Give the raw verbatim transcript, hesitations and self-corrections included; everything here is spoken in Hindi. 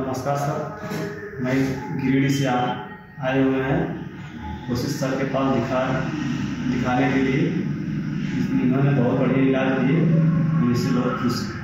नमस्कार सर, मैं गिरिडीह से आ, आए हुए हैं वशिष्ठ सर के पास दिखा दिखाने के लिए। इन्होंने बहुत बढ़िया इलाज दिए, हम इससे बहुत खुश हैं।